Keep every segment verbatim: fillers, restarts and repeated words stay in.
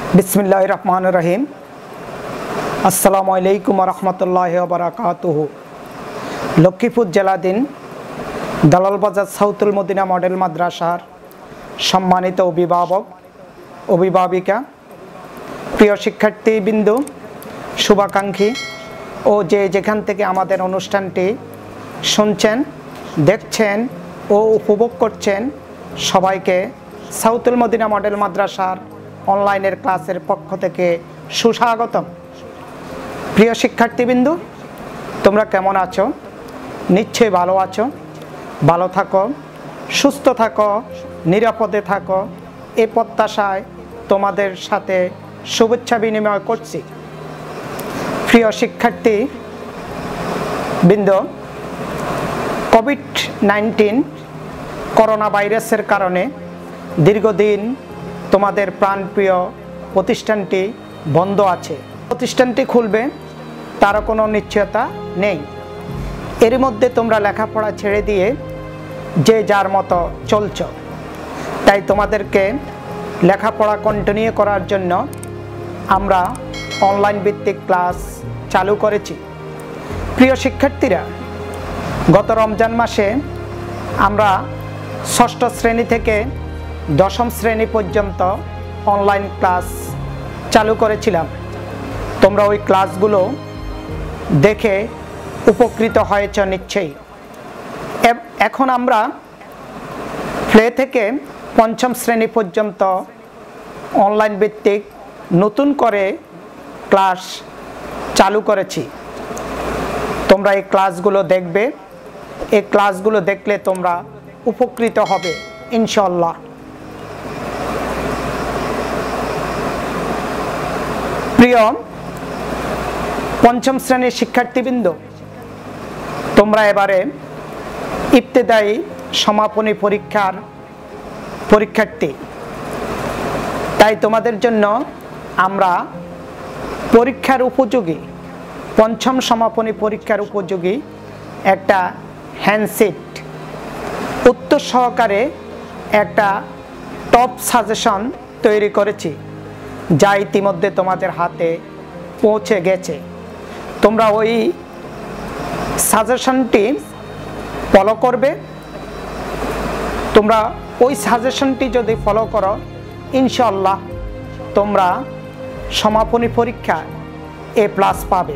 बिस्मिल्लाहिर रहमानिर रहीम। अस्सलामु आलैकुम व रहमतुल्लाहि व बाराकातुहु। लक्ष्मीपुर জেলাধীন দালালবাজার সাউথুল মদিনা মডেল মাদ্রাসার সম্মানিত অভিভাবক অভিভাবিকা, প্রিয় শিক্ষার্থীবৃন্দ, শুভাকাঙ্ক্ষী ও যে যেখান থেকে আমাদের অনুষ্ঠানটি শুনছেন, দেখছেন ও উপভোগ করছেন, সবাইকে সাউথুল মদিনা মডেল মাদ্রাসার অনলাইনের ক্লাসের পক্ষ থেকে সুস্বাগতম। প্রিয় শিক্ষার্থীবৃন্দ, তোমরা কেমন আছো? নিশ্চয়ই ভালো আছো। ভালো থাকো, সুস্থ থাকো, নিরাপদে থাকো, এই প্রত্যাশায় তোমাদের সাথে শুভেচ্ছা বিনিময় করছি। প্রিয় শিক্ষার্থীবৃন্দ, কোভিড নাইন্টিন করোনা ভাইরাসের কারণে দীর্ঘদিন তোমাদের প্রাণপ্রিয় প্রতিষ্ঠানটি বন্ধ আছে। প্রতিষ্ঠানটি খুলবে তারও কোনো নিশ্চয়তা নেই। এর মধ্যে তোমরা লেখাপড়া ছেড়ে দিয়ে যে যার মতো চলছ, তাই তোমাদেরকে লেখাপড়া কন্টিনিউ করার জন্য আমরা অনলাইন ভিত্তিক ক্লাস চালু করেছি। প্রিয় শিক্ষার্থীরা, গত রমজান মাসে আমরা ষষ্ঠ শ্রেণী থেকে দশম শ্রেণী পর্যন্ত অনলাইন ক্লাস চালু করেছিলাম। তোমরা ওই ক্লাসগুলো দেখে উপকৃত হয়েছ নিশ্চয়ই। এখন আমরা প্লে থেকে পঞ্চম শ্রেণী পর্যন্ত অনলাইন ভিত্তিক নতুন করে ক্লাস চালু করেছি। তোমরা এই ক্লাসগুলো দেখবে। এই ক্লাসগুলো দেখলে তোমরা উপকৃত হবে ইনশাআল্লাহ। প্রিয় পঞ্চম শ্রেণীর শিক্ষার্থীবৃন্দ, তোমরা এবারে ইবতেদায়ী সমাপনী পরীক্ষার পরীক্ষার্থী। তাই তোমাদের জন্য আমরা পরীক্ষার উপযোগী, পঞ্চম সমাপনী পরীক্ষার উপযোগী একটা হ্যান্ডসিট উত্তর সহকারে একটা টপ সাজেশন তৈরি করেছি, যা ইতিমধ্যে তোমাদের হাতে পৌঁছে গেছে। তোমরা ওই সাজেশনটি ফলো করবে। তোমরা ওই সাজেশনটি যদি ফলো করো, ইনশাআল্লাহ তোমরা সমাপনী পরীক্ষা এ প্লাস পাবে।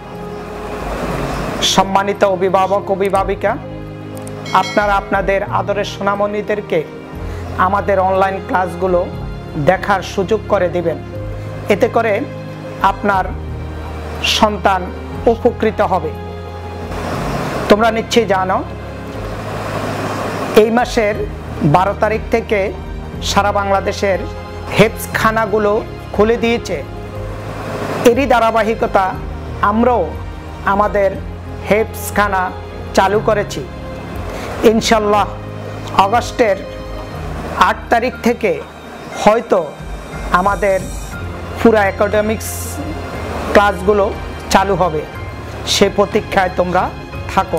সম্মানিত অভিভাবক অভিভাবিকা, আপনারা আপনাদের আদরের সোনামণিদেরকে আমাদের অনলাইন ক্লাসগুলো দেখার সুযোগ করে দিবেন। এতে করে আপনার সন্তান উপকৃত হবে। তোমরা নিশ্চয়ই জানো, এই মাসের বারো তারিখ থেকে সারা বাংলাদেশের হেফজখানাগুলো খুলে দিয়েছে। এরই ধারাবাহিকতা আমরাও আমাদের হেফজখানা চালু করেছি। ইনশাল্লাহ আগস্টের আট তারিখ থেকে হয়তো আমাদের পুরা একাডেমিক্স ক্লাসগুলো চালু হবে। সে প্রতীক্ষায় তোমরা থাকো।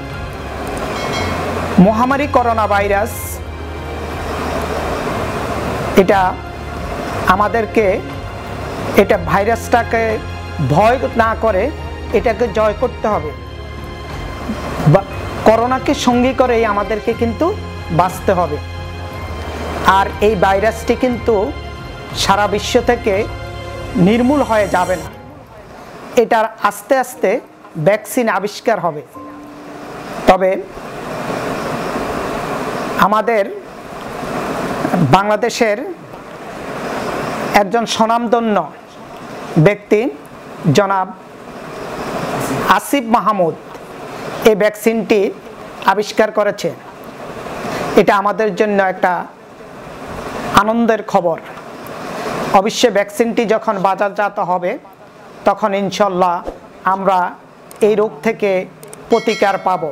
মহামারী করোনা ভাইরাস, এটা আমাদেরকে, এটা ভাইরাসটাকে ভয় না করে এটাকে জয় করতে হবে। করোনাকে সঙ্গী করেই আমাদেরকে কিন্তু বাঁচতে হবে। আর এই ভাইরাসটি কিন্তু সারা বিশ্ব থেকে নির্মূল হয়ে যাবে না। এটার আস্তে আস্তে ভ্যাকসিন আবিষ্কার হবে। তবে আমাদের বাংলাদেশের একজন স্বনামধন্য ব্যক্তি জনাব আসিফ মাহমুদ এই ভ্যাকসিনটি আবিষ্কার করেছে। এটা আমাদের জন্য একটা আনন্দের খবর। অবশ্যই ভ্যাকসিনটি যখন বাজারজাত হবে, তখন ইনশাল্লাহ আমরা এই রোগ থেকে প্রতিকার পাব।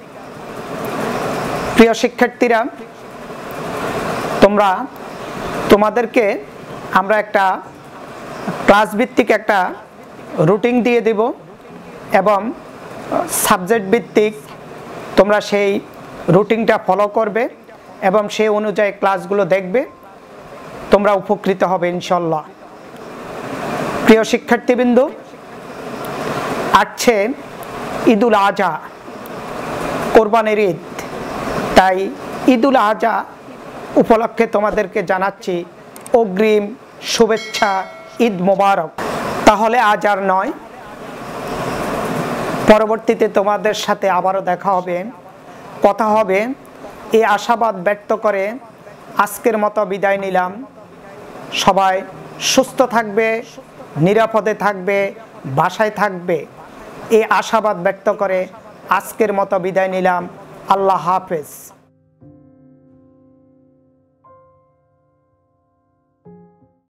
প্রিয় শিক্ষার্থীরা, তোমরা তোমাদেরকে আমরা একটা ক্লাস ভিত্তিক একটা রুটিন দিয়ে দেব এবং সাবজেক্ট ভিত্তিক তোমরা সেই রুটিনটা ফলো করবে এবং সেই অনুযায়ী ক্লাসগুলো দেখবে। তোমরা উপকৃত হবে ইনশাল্লাহ। প্রিয় শিক্ষার্থীবৃন্দ, আসছে ঈদুল আজহা, কোরবানির ঈদ। তাই ঈদুল আজহা উপলক্ষে তোমাদেরকে জানাচ্ছি অগ্রিম শুভেচ্ছা, ঈদ মোবারক। তাহলে আজ আর নয়, পরবর্তীতে তোমাদের সাথে আবারও দেখা হবে, কথা হবে। এই আশাবাদ ব্যক্ত করে আজকের মতো বিদায় নিলাম। সবাই সুস্থ থাকবে, নিরাপদে থাকবে, বাসায় থাকবে, এই আশাবাদ ব্যক্ত করে আজকের মতো বিদায় নিলাম। আল্লাহ হাফেজ।